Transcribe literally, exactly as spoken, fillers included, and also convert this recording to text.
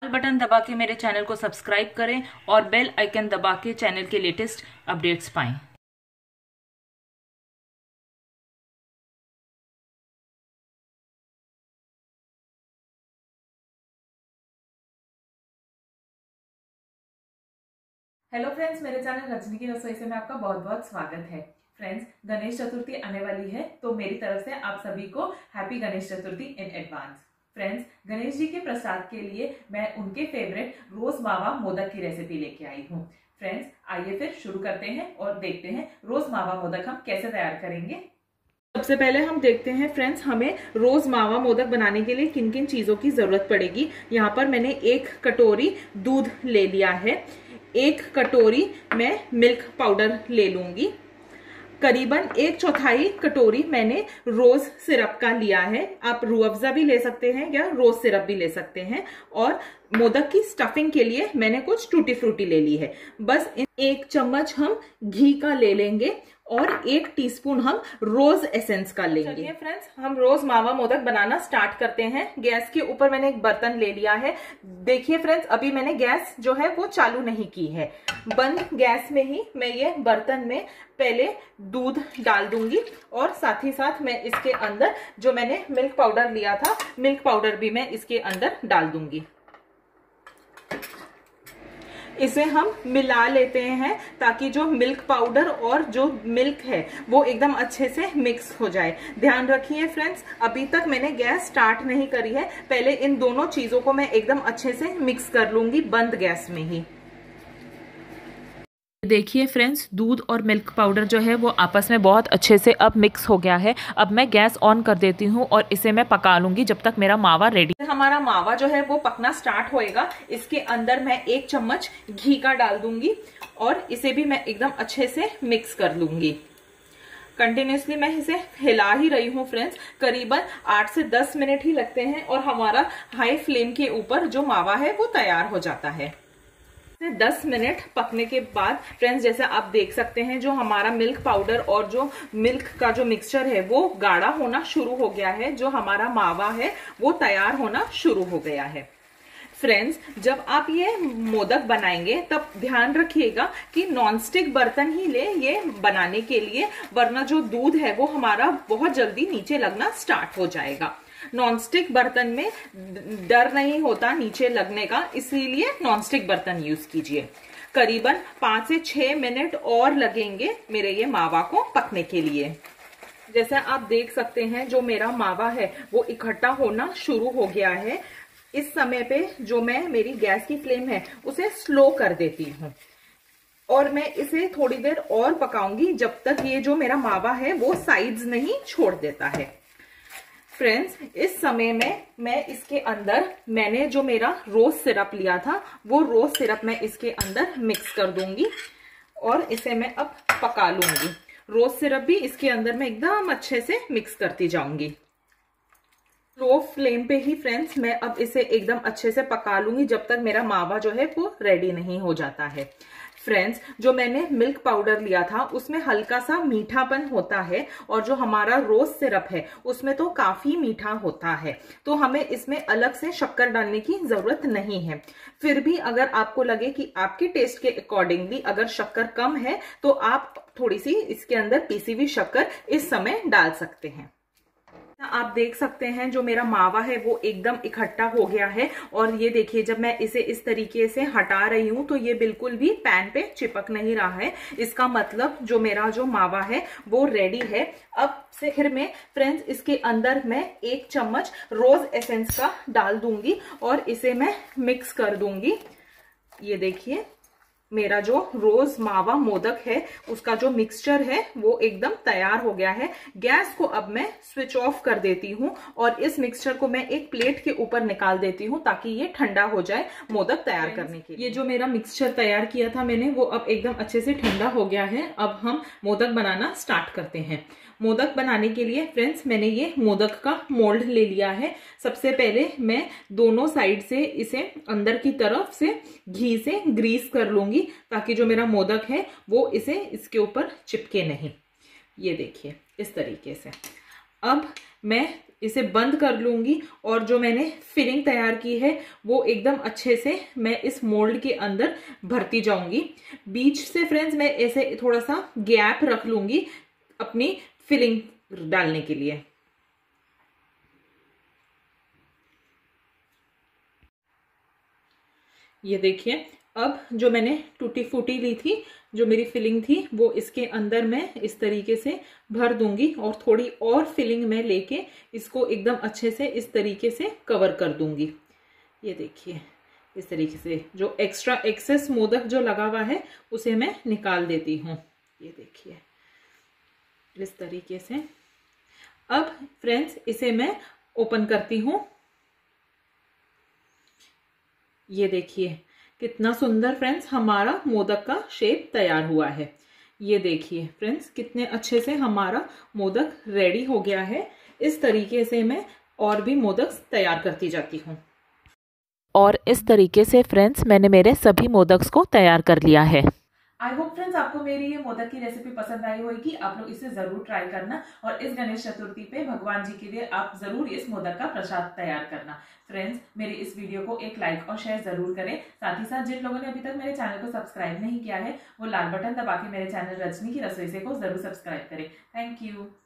Button दबा के मेरे चैनल को सब्सक्राइब करें और बेल आइकन दबा के चैनल के लेटेस्ट अपडेट्स पाएं। हेलो फ्रेंड्स, मेरे चैनल रजनी की रसोई से मैं आपका बहुत बहुत स्वागत है। फ्रेंड्स, गणेश चतुर्थी आने वाली है तो मेरी तरफ से आप सभी को happy Ganesh Chaturthi in advance. Friends, Ganesh ji के प्रसाद के लिए मैं उनके फेवरेट रोज मावा मोदक की रेसिपी लेके आई हूँ। फ्रेंड्स, आइए फिर शुरू करते हैं और देखते हैं रोज मावा मोदक हम कैसे तैयार करेंगे। सबसे पहले हम देखते हैं फ्रेंड्स, हमें रोज मावा मोदक बनाने के लिए किन किन चीजों की जरूरत पड़ेगी। यहाँ पर मैंने एक कटोरी दूध ले लिया है, एक कटोरी मैं मिल्क पाउडर ले लूंगी, करीबन एक चौथाई कटोरी मैंने रोज सिरप का लिया है। आप रूह अफ़ज़ा भी ले सकते हैं या रोज सिरप भी ले सकते हैं। और मोदक की स्टफिंग के लिए मैंने कुछ टूटी फ्रूटी ले ली है। बस एक चम्मच हम घी का ले लेंगे और एक टीस्पून हम रोज एसेंस का लेंगे। चलिए फ्रेंड्स, हम रोज मावा मोदक बनाना स्टार्ट करते हैं। गैस के ऊपर मैंने एक बर्तन ले लिया है। देखिए फ्रेंड्स, अभी मैंने गैस जो है वो चालू नहीं की है। बंद गैस में ही मैं ये बर्तन में पहले दूध डाल दूंगी और साथ ही साथ मैं इसके अंदर जो मैंने मिल्क पाउडर लिया था, मिल्क पाउडर भी मैं इसके अंदर डाल दूंगी। इसे हम मिला लेते हैं ताकि जो मिल्क पाउडर और जो मिल्क है वो एकदम अच्छे से मिक्स हो जाए। ध्यान रखिए फ्रेंड्स, अभी तक मैंने गैस स्टार्ट नहीं करी है। पहले इन दोनों चीजों को मैं एकदम अच्छे से मिक्स कर लूंगी बंद गैस में ही। देखिए फ्रेंड्स, दूध और मिल्क पाउडर जो है वो आपस में बहुत अच्छे से अब मिक्स हो गया है। अब मैं गैस ऑन कर देती हूँ और इसे मैं पका लूंगी जब तक मेरा मावा रेडी। हमारा मावा जो है वो पकना स्टार्ट होएगा। इसके अंदर मैं एक चम्मच घी का डाल दूंगी और इसे भी मैं एकदम अच्छे से मिक्स कर लूंगी। कंटिन्यूसली मैं इसे हिला ही रही हूँ फ्रेंड्स। करीबन आठ से दस मिनट ही लगते हैं और हमारा हाई फ्लेम के ऊपर जो मावा है वो तैयार हो जाता है। दस मिनट पकने के बाद फ्रेंड्स, जैसे आप देख सकते हैं, जो हमारा मिल्क पाउडर और जो मिल्क का जो मिक्सचर है वो गाढ़ा होना शुरू हो गया है। जो हमारा मावा है वो तैयार होना शुरू हो गया है। फ्रेंड्स, जब आप ये मोदक बनाएंगे तब ध्यान रखिएगा कि नॉनस्टिक बर्तन ही ले ये बनाने के लिए, वरना जो दूध है वो हमारा बहुत जल्दी नीचे लगना स्टार्ट हो जाएगा। नॉनस्टिक बर्तन में डर नहीं होता नीचे लगने का, इसीलिए नॉनस्टिक बर्तन यूज कीजिए। करीबन पांच से छह मिनट और लगेंगे मेरे ये मावा को पकने के लिए। जैसा आप देख सकते हैं, जो मेरा मावा है वो इकट्ठा होना शुरू हो गया है। इस समय पे जो मैं मेरी गैस की फ्लेम है उसे स्लो कर देती हूँ और मैं इसे थोड़ी देर और पकाऊंगी जब तक ये जो मेरा मावा है वो साइड्स नहीं छोड़ देता है। फ्रेंड्स, इस समय में मैं इसके अंदर मैंने जो मेरा रोज सिरप लिया था वो रोज सिरप मैं इसके अंदर मिक्स कर दूंगी और इसे मैं अब पका लूंगी। रोज सिरप भी इसके अंदर मैं एकदम अच्छे से मिक्स करती जाऊंगी। लो फ्लेम पे ही फ्रेंड्स मैं अब इसे एकदम अच्छे से पका लूंगी जब तक मेरा मावा जो है वो रेडी नहीं हो जाता है। फ्रेंड्स, जो मैंने मिल्क पाउडर लिया था उसमें हल्का सा मीठापन होता है और जो हमारा रोज सिरप है उसमें तो काफी मीठा होता है, तो हमें इसमें अलग से शक्कर डालने की जरूरत नहीं है। फिर भी अगर आपको लगे कि आपके टेस्ट के अकॉर्डिंगली अगर शक्कर कम है तो आप थोड़ी सी इसके अंदर पीसी हुई शक्कर इस समय डाल सकते हैं। आप देख सकते हैं जो मेरा मावा है वो एकदम इकट्ठा हो गया है और ये देखिए, जब मैं इसे इस तरीके से हटा रही हूँ तो ये बिल्कुल भी पैन पे चिपक नहीं रहा है। इसका मतलब जो मेरा जो मावा है वो रेडी है। अब से फिर मैं फ्रेंड्स इसके अंदर मैं एक चम्मच रोज एसेंस का डाल दूंगी और इसे मैं मिक्स कर दूंगी। ये देखिए, मेरा जो रोज मावा मोदक है उसका जो मिक्सचर है वो एकदम तैयार हो गया है। गैस को अब मैं स्विच ऑफ कर देती हूँ और इस मिक्सचर को मैं एक प्लेट के ऊपर निकाल देती हूँ ताकि ये ठंडा हो जाए मोदक तैयार करने के लिए। ये जो मेरा मिक्सचर तैयार किया था मैंने वो अब एकदम अच्छे से ठंडा हो गया है। अब हम मोदक बनाना स्टार्ट करते हैं। मोदक बनाने के लिए फ्रेंड्स मैंने ये मोदक का मोल्ड ले लिया है। सबसे पहले मैं दोनों साइड से इसे अंदर की तरफ से घी से ग्रीस कर लूंगी ताकि जो मेरा मोदक है वो इसे इसके ऊपर चिपके नहीं। ये देखिए, इस तरीके से। अब मैं इसे बंद कर लूंगी और जो मैंने फिलिंग तैयार की है वो एकदम अच्छे से मैं इस मोल्ड के अंदर भरती जाऊंगी। बीच से फ्रेंड्स मैं ऐसे थोड़ा सा गैप रख लूंगी अपनी फिलिंग डालने के लिए। ये देखिए, अब जो मैंने टूटी फूटी ली थी, जो मेरी फिलिंग थी, वो इसके अंदर मैं इस तरीके से भर दूंगी और थोड़ी और फिलिंग में लेके इसको एकदम अच्छे से इस तरीके से कवर कर दूंगी। ये देखिए, इस तरीके से जो एक्स्ट्रा एक्सेस मोदक जो लगा हुआ है उसे मैं निकाल देती हूँ। ये देखिए, इस तरीके से। अब फ्रेंड्स इसे मैं ओपन करती हूँ। ये देखिए कितना सुंदर फ्रेंड्स हमारा मोदक का शेप तैयार हुआ है। ये देखिए फ्रेंड्स कितने अच्छे से हमारा मोदक रेडी हो गया है। इस तरीके से मैं और भी मोदक तैयार करती जाती हूँ। और इस तरीके से फ्रेंड्स मैंने मेरे सभी मोदक्स को तैयार कर लिया है। आई होप फ्रेंड्स आपको मेरी ये मोदक की रेसिपी पसंद आई होगी। आप लोग इसे जरूर ट्राई करना और इस गणेश चतुर्थी पे भगवान जी के लिए आप जरूर इस मोदक का प्रसाद तैयार करना। फ्रेंड्स मेरी इस वीडियो को एक लाइक और शेयर जरूर करें। साथ ही साथ जिन लोगों ने अभी तक मेरे चैनल को सब्सक्राइब नहीं किया है वो लाल बटन दबा के मेरे चैनल रजनी की रसोई से को जरूर सब्सक्राइब करें। Thank you.